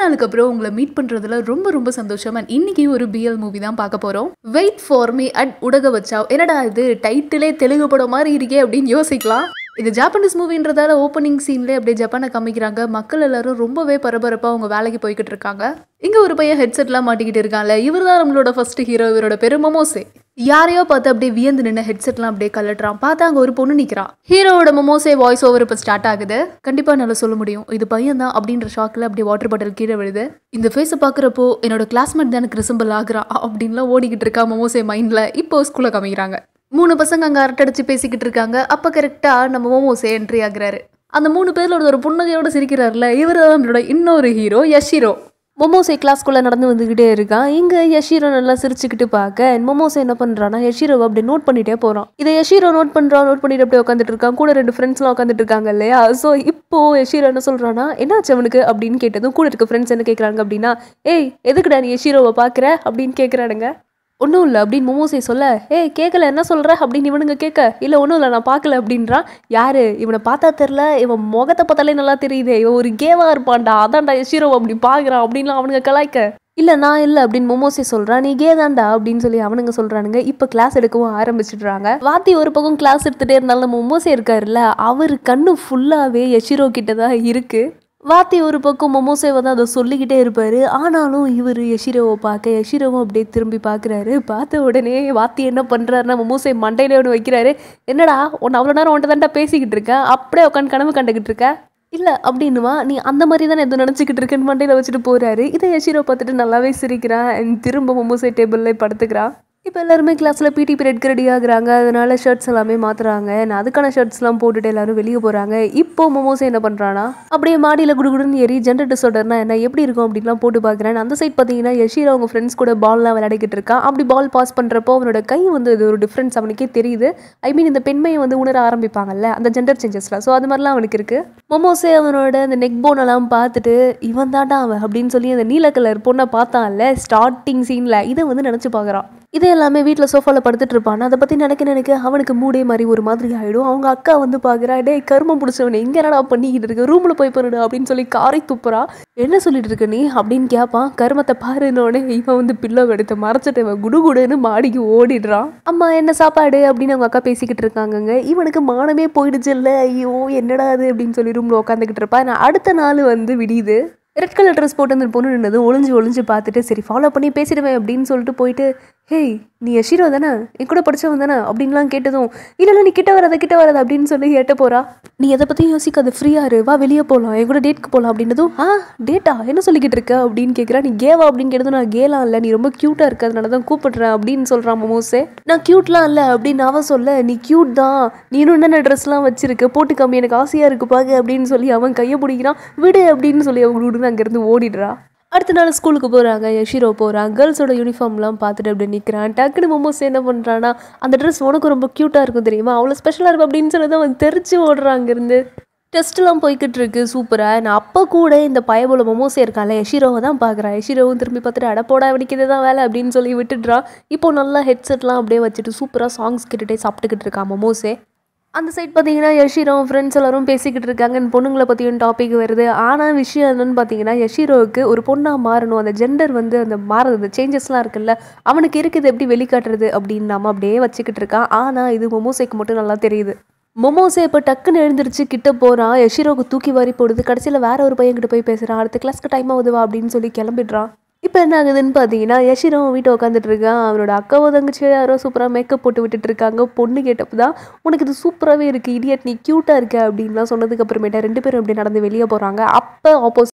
நாளுக்கு அப்புறம் உங்களை மீட் பண்றதுல ரொம்ப ரொம்ப சந்தோஷம். அண்ட் இன்னைக்கு ஒரு பிஎல் மூவி தான் பார்க்க போறோம். வெயிட் ஃபார் மீ அட் உடகவச்சாவ். என்னடா இது டைட்டிலே தெலுங்கு படம் மாதிரி இருக்கே அப்படின்னு யோசிக்கலாம். இது ஜாப்பனீஸ் மூவின்றதால ஓப்பனிங் சீன்லேயே அப்படியே ஜப்பானை காமிக்கிறாங்க. மக்கள் எல்லாரும் ரொம்பவே பரபரப்பா அவங்க வேலைக்கு போய்கிட்டு இருக்காங்க. இங்க ஒரு பையன் ஹெட்செட்லாம் மாட்டிக்கிட்டு இருக்கான்ல, இவர் தான் நம்மளோட ஃபர்ஸ்ட் ஹீரோ. இவரோட பேரு மொமோசே. யாரையோ பார்த்து அப்படியே வியந்து நின்று ஹெட்செட்லாம் அப்படியே கலட்டுறான். பார்த்தா அங்க ஒரு பொண்ணு நிற்கிறான். ஹீரோவோட மொமோசே வாய்ஸ் ஓவர் இப்போ ஸ்டார்ட் ஆகுது. கண்டிப்பா நல்லா சொல்ல முடியும், இது பையன் தான் அப்படின்ற ஷாக்ல அப்படியே வாட்டர் பாட்டில் கீழே விழுது. இந்த ஃபேஸை பார்க்குறப்போ என்னோட கிளாஸ்மேட் தான் எனக்கு ரிசம்பிள் ஆகுறா அப்படின்லாம் ஓடிக்கிட்டு இருக்கா மொமோசே மைண்ட்ல. இப்போ ஸ்கூல்ல காமிக்கிறாங்க. 3 பசங்க அங்கே அரட்டடிச்சு பேசிக்கிட்டு இருக்காங்க. அப்போ கரெக்டாக நம்ம மொமோசே என்ட்ரி ஆகுறாரு. அந்த 3 பேர்ல ஒரு புன்னகையோட சிரிக்கிறாருல, இவர் தான் நம்மளோட இன்னொரு ஹீரோ யஷிரோ. மொமோசே கிளாஸ்குள்ளே நடந்து வந்துக்கிட்டே இருக்கான். இங்கே யஷிரோ நல்லா சிரிச்சுக்கிட்டு பார்க்க மொமோசே என்ன பண்ணுறான்னா யஷிரோவை அப்படி நோட் பண்ணிட்டே போகிறான். இதை யஷிரோ நோட் பண்ணிட்டு அப்படியே உட்காந்துட்டு இருக்கான். கூட 2 ஃப்ரெண்ட்ஸ்லாம் உட்காந்துட்டு இருக்காங்க இல்லையா. ஸோ இப்போ யஷிரோ என்ன சொல்கிறான்னா, என்னாச்சு அவனுக்கு அப்படின்னு கேட்டதும் கூட இருக்க ஃப்ரெண்ட்ஸ் என்ன கேட்குறாங்க அப்படின்னா, ஏய் எதுக்குடா நீ யஷிரோவை பார்க்குற அப்படின்னு கேட்குறானுங்க. ஒன்றும் இல்லை அப்படின்னு மொமோசே சொல்ல, ஏய் கேட்கல என்ன சொல்கிற அப்படின்னு இவனுங்க கேட்க, இல்லை ஒன்றும் இல்லை நான் பார்க்கல அப்படின்றான். யாரு இவனை பார்த்தா தெரில, இவன் முகத்தை பார்த்தாலே நல்லா தெரியுது, இவன் ஒரு கேவா இருப்பான்டா, அதான்டா யஷிரோ அப்படி பார்க்குறான் அப்படின்லாம் அவனுங்க கலாய்க்க. இல்லை நான் இல்லை அப்படின்னு மொமோசே சொல்கிறான். நீ கேதான்டா அப்படின்னு சொல்லி அவனுங்க சொல்கிறானுங்க. இப்போ கிளாஸ் எடுக்கவும் ஆரம்பிச்சிடுறாங்க. வாத்தி ஒரு பக்கம் கிளாஸ் எடுத்துகிட்டே இருந்தாலும் மொமோசே இருக்காருல்ல, அவர் கண்ணு ஃபுல்லாகவே யஷிரோ கிட்ட தான் இருக்குது. வாத்தி ஒரு பக்கம் மொமோசேவை தான் அதை சொல்லிக்கிட்டே இருப்பார். ஆனாலும் இவர் யஷிரோவை பார்க்க யஷிரோவும் அப்படியே திரும்பி பார்க்குறாரு. பார்த்த உடனே வாத்தி என்ன பண்ணுறாருன்னா மொமோசே மண்டையிலே ஒன்று வைக்கிறாரு. என்னடா உன்னை அவ்வளோ நேரம் ஒன்றை தான்டா பேசிக்கிட்டு இருக்கேன், அப்படியே உட்காந்து கனவு கண்டுக்கிட்டு இருக்க இல்லை அப்படின்னுவா. நீ அந்த மாதிரி தானே எதுவும் நினச்சிக்கிட்டு இருக்கேன்னு மண்டையில் வச்சுட்டு போகிறாரு. இதை யஷிரோ பார்த்துட்டு நல்லாவே சிரிக்கிறான். திரும்ப மொமோசே டேபிளில் படுத்துக்கிறான். இப்போ எல்லாருமே கிளாஸில் பிடி பீரியட்க்கு ரெடி ஆகுறாங்க. அதனால ஷர்ட்ஸ் எல்லாமே மாற்றுறாங்க. அதுக்கான ஷர்ட்ஸ்லாம் போட்டுட்டு எல்லாரும் வெளியே போகிறாங்க. இப்போ மொமோசே என்ன பண்ணுறான்னா, அப்படியே மாடியில் குடுகுடுன்னு ஏறி ஜெண்டர் டிஸார்டர்னா என்ன எப்படி இருக்கும் அப்படின்லாம் போட்டு பார்க்குறேன். அந்த சைட் பார்த்தீங்கன்னா யஷிரோ அவங்க ஃப்ரெண்ட்ஸ் கூட பால்லாம் விளையாடிக்கிட்டு இருக்கான். அப்படி பால் பாஸ் பண்ணுறப்போ அவனோட கை வந்து இது ஒரு டிஃப்ரென்ஸ் அவனுக்கே தெரியுது. ஐ மீன் இந்த பெண்மையை வந்து உணர ஆரம்பிப்பாங்கல்ல அந்த ஜெண்டர் சேஞ்சஸ்லாம். ஸோ அது மாதிரிலாம் அவனுக்கு இருக்குது. மொமோசே அவனோட அந்த நெக் போனெல்லாம் பார்த்துட்டு இவன் தாண்டா அவன் அப்படின்னு சொல்லி அந்த நீல கலர் பொண்ணை பார்த்தான்ல ஸ்டார்டிங் சீனில், இதை வந்து நினச்சி பார்க்குறான். இதே எல்லாமே வீட்டில் சோஃபாவில் படுத்துட்டு இருப்பான். அதை பற்றி நினைக்க அவனுக்கு மூடே மாதிரி ஒரு மாதிரி ஆகிடும். அவங்க அக்கா வந்து பார்க்குறா, டே கருமம் பிடிச்சவனே இங்கே என்னடா பண்ணிக்கிட்டு இருக்கு, ரூமில் போய் பண்ணுடு அப்படின்னு சொல்லி காரை துப்புறா. என்ன சொல்லிட்டு இருக்க நீ அப்படின்னு கேட்பான். கருமத்தை பாருன்னோடனே இவன் வந்து பில்லோ எடுத்து மறைச்சிட்டு இவன் குடுகுடுன்னு மாடிக்கு ஓடிடுறான். அம்மா என்ன சாப்பாடு அப்படின்னு அவங்க அக்கா பேசிக்கிட்டு இருக்காங்கங்க. இவனுக்கு மானமே போயிடுச்சு இல்லை, ஐயோ என்னடா அது அப்படின்னு சொல்லி ரூமில் உட்காந்துக்கிட்டு இருப்பான். நான் அடுத்த நாள் வந்து விடியுது. ரெட் கலர் ட்ரெஸ் போட்டு அந்த பொண்ணு நின்னது ஒளிஞ்சு பார்த்துட்டு சரி ஃபாலோ பண்ணி பேசிடுவேன் அப்படின்னு சொல்லிட்டு போயிட்டு, ஹேய் நீ யஷிரோ தானே, என் கூட படித்தவன் தானே அப்படின்லாம் கேட்டதும், இல்லை நீ கிட்ட வராத அப்படின்னு சொல்லி கேட்ட போகிறா. நீ எதை பற்றியும் யோசிக்காது, ஃப்ரீயாக இரு, வா வெளியே போகலாம், என் கூட டேட்க்கு போகலாம் அப்படின்னதும், டேட்டா என்ன சொல்லிக்கிட்டு இருக்க அப்படின்னு கேட்குறா. நீ கேவா அப்படின்னு கேட்டதும், நான் கேலாம் இல்லை, நீ ரொம்ப க்யூட்டாக இருக்க அதனால தான் கூப்பிடுறேன் அப்படின்னு சொல்கிறான் மொமோசே. நான் க்யூட்லாம் இல்லை அப்படின்னு அவன் சொல்ல, நீ க்யூட் தான், நீ இன்னும் என்னென்ன ட்ரெஸ்லாம் வச்சிருக்க போட்டு கம்மி, எனக்கு ஆசையாக இருக்கு பாக்க அப்படின்னு சொல்லி அவன் கையை பிடிக்கிறான். விடு அப்படின்னு சொல்லி அவங்க விடுன்னு அங்கேருந்து ஓடிடுறா. அடுத்த நாள் ஸ்கூலுக்கு போகிறாங்க. யஷிரோ போகிறான். கேர்ள்ஸோட யூனிஃபார்ம்லாம் பார்த்துட்டு அப்படி நிற்கிறான். டக்குன்னு மொமோசே என்ன பண்ணுறான்னா, அந்த ட்ரெஸ் உனக்கு ரொம்ப க்யூட்டாக இருக்கும் தெரியுமா, அவ்வளோ ஸ்பெஷலாக இருக்கும் அப்படின்னு சொல்லி தான் அவன் தெரிச்சு ஓடுறான். அங்கேருந்து டெஸ்ட்லாம் போய்கிட்டு இருக்கு சூப்பராக. நான் அப்போ கூட இந்த பயபோல மொமோசே இருக்கான்ல யஷிரோவை தான் பார்க்குறான். யஷிரோவும் திரும்பி பார்த்துட்டு அடப்போடா வெடிக்கிறது தான் வேலை அப்படின்னு சொல்லி விட்டுடுறான். இப்போ நல்லா ஹெட்செட்லாம் அப்படியே வச்சுட்டு சூப்பராக சாங்ஸ் கேட்டுகிட்டே சாப்பிட்டுக்கிட்டு இருக்கான் மொமோசே. அந்த சைட் பார்த்தீங்கன்னா யஷிரோ ஃப்ரெண்ட்ஸ் எல்லாரும் பேசிக்கிட்டு இருக்காங்க. பொண்ணுங்களை பற்றியும் டாபிக் வருது. ஆனால் விஷயம் என்னன்னு பார்த்தீங்கன்னா, யஷிரோவுக்கு ஒரு பொண்ணாக மாறணும், அந்த ஜெண்டர் வந்து அந்த மாறுது, அந்த சேஞ்சஸ்லாம் இருக்குல்ல அவனுக்கு இருக்குது, எப்படி வெளிக்காட்டுறது அப்படின்னு நம்ம அப்படியே வச்சுக்கிட்டு இருக்கான். ஆனால் இது மொமோசேக்கு மட்டும் நல்லா தெரியுது. மொமோசே இப்போ டக்குன்னு எழுந்திரிச்சு கிட்ட போகிறான். யஷிரோவுக்கு தூக்கி வாரி போடுது. கடைசியில் வேற ஒரு பையன்கிட்ட போய் பேசுகிறான். அடுத்த கிளாஸ்க்கு டைம் ஆகுதுவா அப்படின்னு சொல்லி கிளம்பிடுறான். இப்போ என்ன ஆகுதுன்னு பார்த்தீங்கன்னா, யஷிரோ வீட்டை உட்காந்துட்டு இருக்கான். அவனோட அக்காவோ தங்கச்சி யாரோ சூப்பராக மேக்கப் போட்டு விட்டுட்டு இருக்காங்க. பொண்ணு கேட்டப்போ தான், உனக்கு இது சூப்பராகவே இருக்குது இடியட், நீ க்யூட்டாக இருக்க அப்படின்லாம் சொன்னதுக்கு அப்புறமேட்டா 2 பேரும் அப்படி நடந்து வெளியே போகிறாங்க. அப்போ ஆப்போசிட்